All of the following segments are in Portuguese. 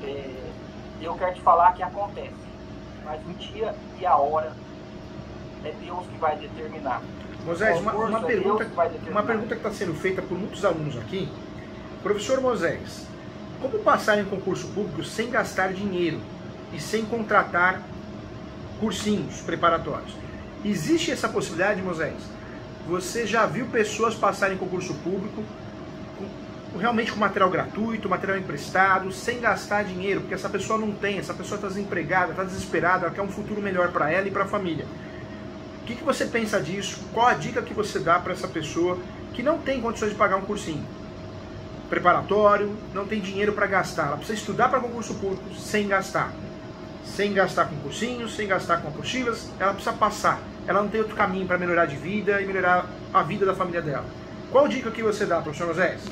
eu quero te falar que acontece. Mas o dia e a hora é Deus que vai determinar. Moisés, uma pergunta que está sendo feita por muitos alunos aqui. Professor Moisés, como passar em concurso público sem gastar dinheiro e sem contratar cursinhos preparatórios? Existe essa possibilidade, Moisés? Você já viu pessoas passarem em concurso público realmente com material gratuito, material emprestado, sem gastar dinheiro, porque essa pessoa não tem, essa pessoa está desempregada, está desesperada, ela quer um futuro melhor para ela e para a família. O que você pensa disso? Qual a dica que você dá para essa pessoa que não tem condições de pagar um cursinho preparatório, não tem dinheiro para gastar? Ela precisa estudar para concurso público sem gastar. Sem gastar com cursinhos, sem gastar com apostilas, ela precisa passar. Ela não tem outro caminho para melhorar de vida e melhorar a vida da família dela. Qual dica que você dá, professor Moisés?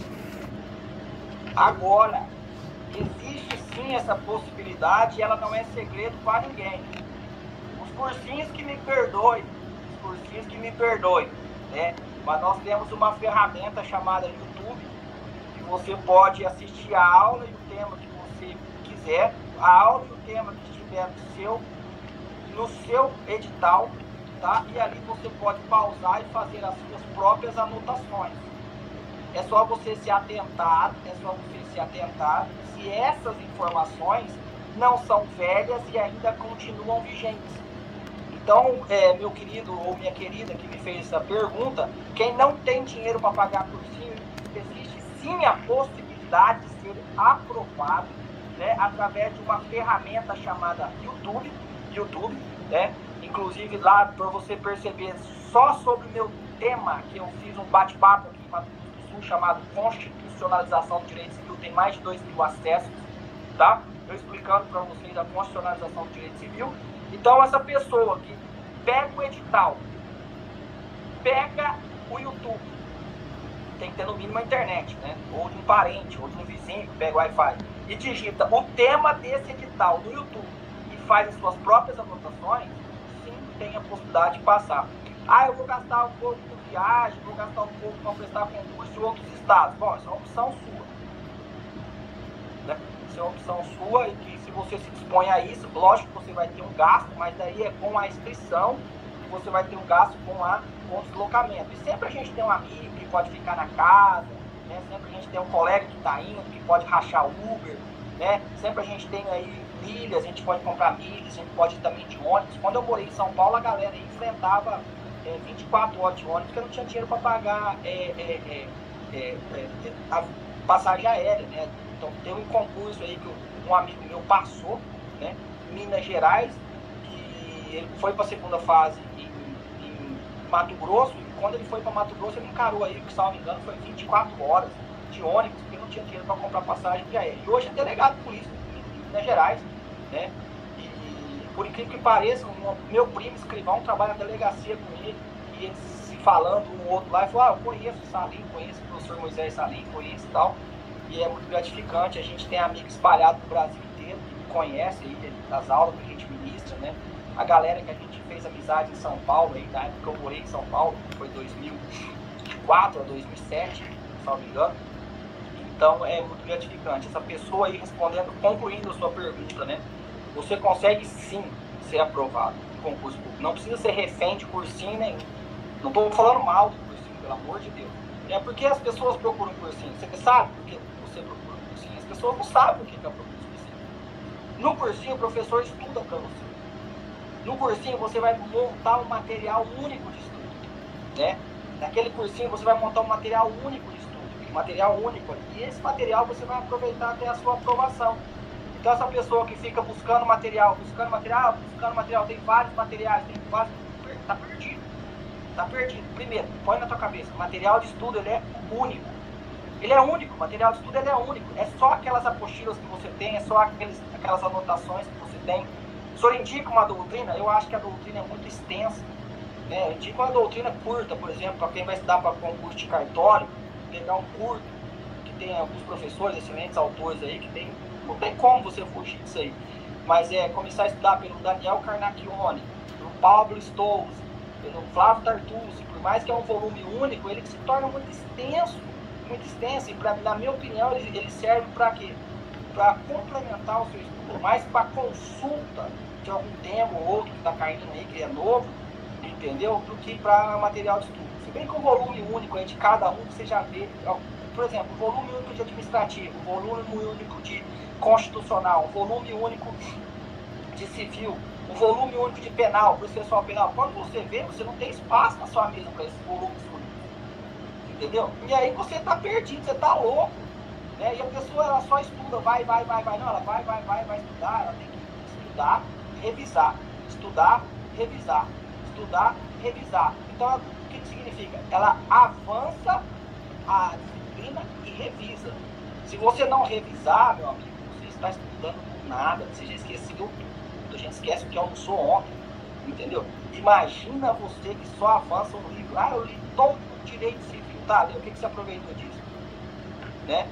Agora, existe sim essa possibilidade e ela não é segredo para ninguém. Os cursinhos que me perdoem, né? Mas nós temos uma ferramenta chamada YouTube, que você pode assistir a aula e o tema que você quiser, a aula e o tema que estiver no seu edital, tá? E ali você pode pausar e fazer as suas próprias anotações. É só você se atentar, se essas informações não são velhas e ainda continuam vigentes. Então, meu querido ou minha querida que me fez essa pergunta, quem não tem dinheiro para pagar cursinho, existe sim a possibilidade de ser aprovado, né, através de uma ferramenta chamada YouTube, né? Inclusive lá, para você perceber só sobre o meu tema, que eu fiz um bate-papo aqui em Mato Grosso do Sul, chamado Constitucionalização do Direito Civil, tem mais de 2.000 acessos, tá? Eu explicando para vocês a constitucionalização do direito civil. Então, essa pessoa que pega o edital, pega o YouTube, tem que ter no mínimo a internet, né? Ou de um parente, ou de um vizinho que pega o Wi-Fi, e digita o tema desse edital no YouTube e faz as suas próprias anotações, sim, tem a possibilidade de passar. Ah, eu vou gastar um pouco com viagem, vou gastar um pouco para prestar concurso em outros estados. Bom, isso é uma opção sua. Né? Isso é uma opção sua e que se você se dispõe a isso, lógico que você vai ter um gasto, mas daí é com a inscrição que você vai ter um gasto com o deslocamento. E sempre a gente tem um amigo que pode ficar na casa, né? Sempre a gente tem um colega que está indo, que pode rachar o Uber, né? Sempre a gente tem aí milhas, a gente pode comprar milhas, a gente pode ir também de ônibus. Quando eu morei em São Paulo, a galera enfrentava 24 horas de ônibus, porque eu não tinha dinheiro para pagar a passagem aérea, né? Então tem um concurso aí que um amigo meu passou, né? Em Minas Gerais, e ele foi para a segunda fase em Mato Grosso, e quando ele foi para Mato Grosso, ele encarou aí, que se não me engano, foi 24 horas de ônibus, porque não tinha dinheiro para comprar passagem de aérea. E hoje é delegado de polícia em Minas Gerais, né? Por incrível que pareça, meu primo escrivão trabalha na delegacia com ele, e eles se falando um outro lá, e falou, eu conheço o Salim, conheço o professor Moisés Salim, conheço e tal, e é muito gratificante. A gente tem amigos espalhados no Brasil inteiro, que conhece aí das aulas que a gente ministra, né? A galera que a gente fez amizade em São Paulo, aí, na época que eu morei em São Paulo, foi 2004 a 2007, se não me engano. Então é muito gratificante. Essa pessoa aí respondendo, concluindo a sua pergunta, né? Você consegue sim ser aprovado no concurso público. Não precisa ser refém de cursinho nenhum. Não estou falando mal do cursinho, pelo amor de Deus. É porque as pessoas procuram cursinho. Você sabe por que você procura cursinho? As pessoas não sabem o que é procurar cursinho. No cursinho, o professor estuda para você. No cursinho, você vai montar um material único de estudo, né? Naquele cursinho, você vai montar um material único de estudo. Um material único. E esse material você vai aproveitar até a sua aprovação. Então, essa pessoa que fica buscando material, tem vários materiais, tá perdido. Tá perdido. Primeiro, põe na tua cabeça, o material de estudo, ele é único. Ele é único, o material de estudo, ele é único. É só aquelas apostilas que você tem, é só aquelas anotações que você tem. O senhor indica uma doutrina? Eu acho que a doutrina é muito extensa, né? Eu indico uma doutrina curta, por exemplo, para quem vai estudar para concurso de cartório, pegar um curto, que tem alguns professores, excelentes autores aí, que tem. Não tem como você fugir disso aí. Mas começar a estudar pelo Daniel Carnacchione, pelo Pablo Stolz, pelo Flávio Tartucci, por mais que é um volume único, ele se torna muito extenso. E na minha opinião, ele serve para quê? para complementar o seu estudo, mais para consulta de algum tema ou outro que está caindo aí, que é novo, entendeu? Do que para material de estudo. Se bem que o volume único aí de cada um, você já vê, por exemplo, o volume único de administrativo, o volume único de constitucional, o volume único de civil, o volume único de penal, processual penal. Quando você vê, você não tem espaço na sua mesa para esses volumes únicos. Entendeu? E aí você está perdido, você está louco. Né? E a pessoa ela só estuda, vai. Não, ela vai estudar, ela tem que estudar, revisar. Estudar, revisar. Estudar, revisar. Então, o que significa? Ela avança a disciplina e revisa. Se você não revisar, meu amigo, você está estudando por nada, você já esqueceu tudo. A gente esquece o que almoçou ontem, entendeu? Imagina você que só avança no livro. Ah, eu li todo o direito civil, tá? O que você aproveitou disso? Né?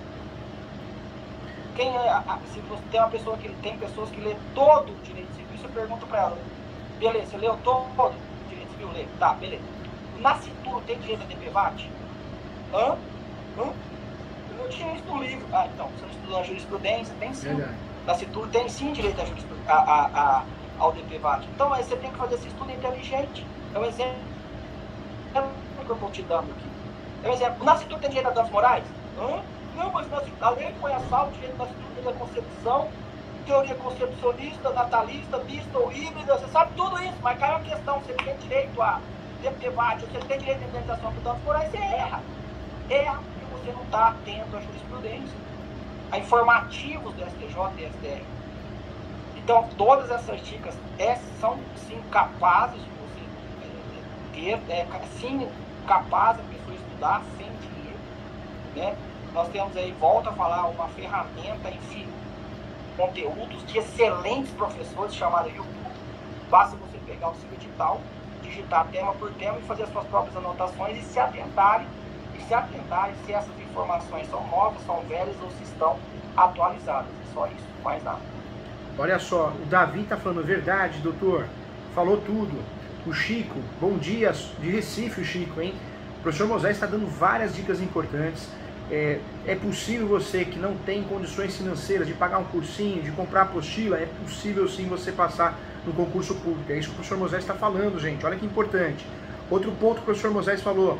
Se você tem uma pessoa que tem pessoas que lê todo o direito civil, você pergunta para ela, beleza, você leu todo o direito civil? Lê. Tá, beleza. Na cintura tem direito a DPVAT? Hã? Eu não tinha isso no livro. Ah, então, você não estudou a jurisprudência? Tem sim. Verdade. Na cintura tem sim direito ao DPVAT. Então, aí você tem que fazer esse estudo inteligente. É um exemplo que eu estou te dando aqui. É um exemplo. Na cintura tem direito a danos morais? Não, mas a lei põe a salvo, direito da cintura da concepção, teoria concepcionista, natalista, mista ou híbrida, você sabe tudo isso, mas cai uma questão, você tem direito a DPVAT, você tem direito à indenização por danos morais, você erra. Erra porque você não está atento à jurisprudência, a informativos do STJ e STF. Então, todas essas dicas são, sim, capazes de você ter, sim, capaz a pessoa estudar sem dinheiro, né? Nós temos aí, volto a falar, uma ferramenta, enfim, conteúdos de excelentes professores chamada YouTube. Basta você pegar o seu edital, digitar tema por tema e fazer as suas próprias anotações e se atentarem se essas informações são novas, são velhas ou se estão atualizadas. Só isso, mais nada. Olha só, o Davi está falando verdade, doutor. Falou tudo. O Chico, bom dia, de Recife, o Chico, hein? O professor Moisés está dando várias dicas importantes. É possível você que não tem condições financeiras de pagar um cursinho, de comprar apostila, é possível sim você passar no concurso público. É isso que o professor Moisés está falando, gente. Olha que importante. Outro ponto que o professor Moisés falou.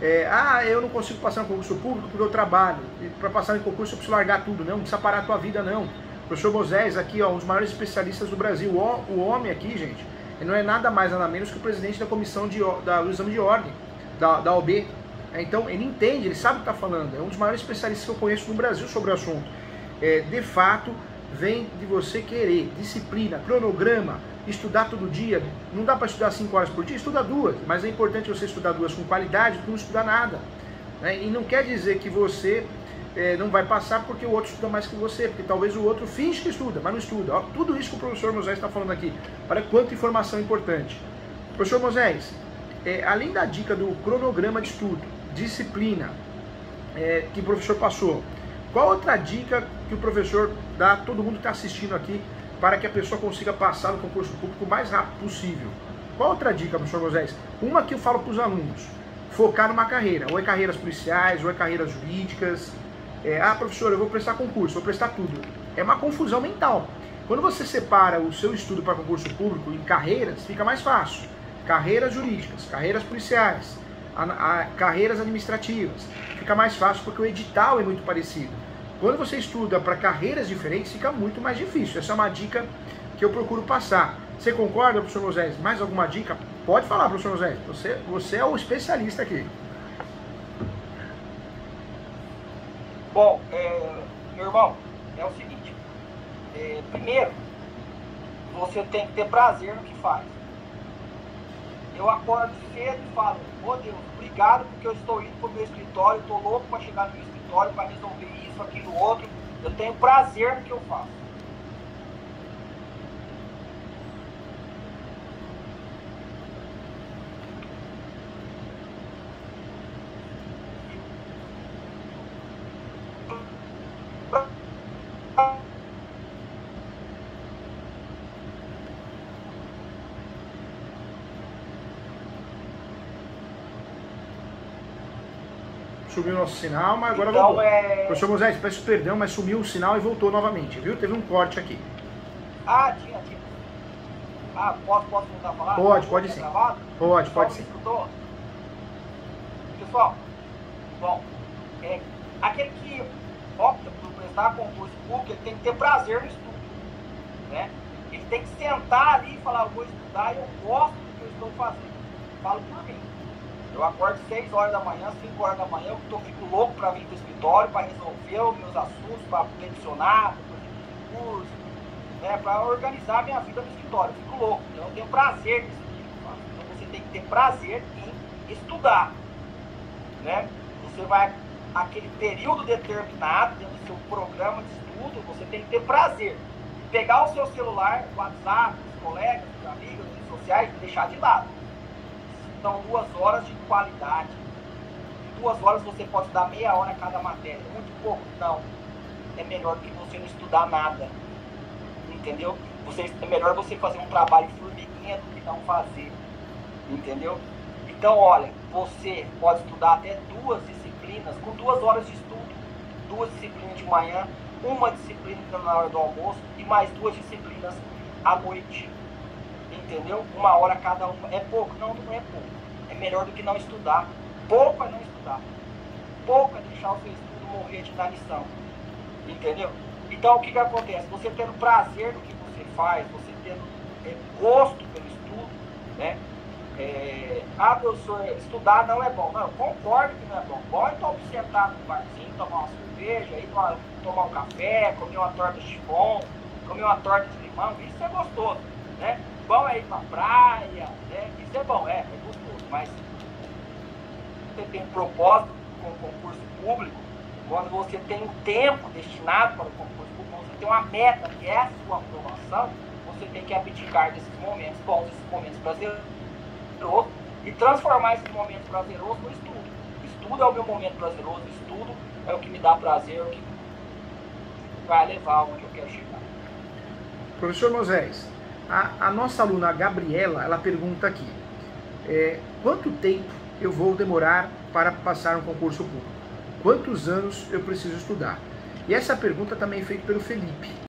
Eu não consigo passar no concurso público porque eu trabalho. Para passar em concurso eu preciso largar tudo. Não precisa parar a tua vida, não. O professor Moisés aqui, ó, um dos maiores especialistas do Brasil. O homem aqui, gente, ele não é nada mais, nada menos que o presidente da comissão do exame de ordem, da OAB. Então, ele entende, ele sabe o que está falando. É um dos maiores especialistas que eu conheço no Brasil sobre o assunto. De fato, vem de você querer disciplina, cronograma, estudar todo dia. Não dá para estudar 5 horas por dia? Estuda 2. Mas é importante você estudar 2 com qualidade do que não estudar nada. Né? E não quer dizer que você não vai passar porque o outro estuda mais que você. Porque talvez o outro finge que estuda, mas não estuda. Ó, tudo isso que o professor Moisés está falando aqui. Olha quanta informação importante. Professor Moisés, além da dica do cronograma de estudo, disciplina, que o professor passou, qual outra dica que o professor dá a todo mundo que está assistindo aqui para que a pessoa consiga passar no concurso público o mais rápido possível? Qual outra dica, professor Moisés? Uma que eu falo para os alunos: focar numa carreira, ou é carreiras policiais, ou é carreiras jurídicas. Professor, eu vou prestar concurso, vou prestar tudo. É uma confusão mental. Quando você separa o seu estudo para concurso público em carreiras, fica mais fácil. Carreiras jurídicas, carreiras policiais, carreiras administrativas. Fica mais fácil porque o edital é muito parecido. Quando você estuda para carreiras diferentes, fica muito mais difícil. Essa é uma dica que eu procuro passar. Você concorda, professor Moisés? Mais alguma dica? Pode falar, professor Moisés. Você é o especialista aqui. Bom, meu irmão, é o seguinte. Primeiro, você tem que ter prazer no que faz. Eu acordo cedo e falo: oh Deus, obrigado porque eu estou indo para o meu escritório, estou louco para chegar no meu escritório, para resolver isso, aquilo, outro. Eu tenho prazer no que eu faço. Sumiu o nosso sinal, mas agora então, voltou. Professor Moisés, peço perdão, mas sumiu o sinal e voltou novamente, viu? Teve um corte aqui. Tinha. Posso voltar a falar? Pode sim. Pode sim. Pessoal, bom, aquele que opta por prestar concurso público, ele tem que ter prazer no estudo, né? Ele tem que sentar ali e falar, eu vou estudar e eu gosto do que eu estou fazendo. Falo por mim. Eu acordo 6 horas da manhã, 5 horas da manhã, eu fico louco para vir para o escritório, para resolver os meus assuntos, para peticionar, para fazer curso, né, para organizar a minha vida no escritório. Eu fico louco, então eu tenho prazer nisso que eu faço. Então você tem que ter prazer em estudar, né? Você vai, aquele período determinado, dentro do seu programa de estudo, você tem que ter prazer. Pegar o seu celular, o WhatsApp, os colegas, os amigos, as redes sociais, e deixar de lado. São 2 horas de qualidade. Em 2 horas você pode estudar meia hora a cada matéria. Muito pouco? Não. É melhor do que você não estudar nada. Entendeu? É melhor você fazer um trabalho formiguinha do que não fazer. Entendeu? Então, olha, você pode estudar até 2 disciplinas, com 2 horas de estudo. 2 disciplinas de manhã, uma disciplina na hora do almoço e mais 2 disciplinas à noite. Entendeu? 1 hora cada uma. É pouco? Não, não é pouco. É melhor do que não estudar. Pouco é não estudar. Pouco é deixar o seu estudo morrer de inanição. Entendeu? Então, o que acontece? Você tendo prazer no que você faz, você tendo gosto pelo estudo, né? Professor, estudar não é bom. Não, eu concordo que não é bom. Bom é então sentar no barzinho, tomar uma cerveja, ir tomar um café, comer uma torta de chiffon, comer uma torta de limão. Isso é gostoso, né? Bom é ir pra praia, né? Isso é bom, é gostoso, mas você tem um propósito com o concurso público, quando você tem um tempo destinado para o concurso público, você tem uma meta que é a sua aprovação, você tem que abdicar desses momentos bons, desses momentos prazerosos, e transformar esses momentos prazerosos no estudo. O estudo é o meu momento prazeroso, o estudo é o que me dá prazer, o que vai levar onde eu quero chegar. Professor Moisés, a nossa aluna Gabriela, ela pergunta aqui, quanto tempo eu vou demorar para passar um concurso público? Quantos anos eu preciso estudar? E essa pergunta também é feita pelo Felipe.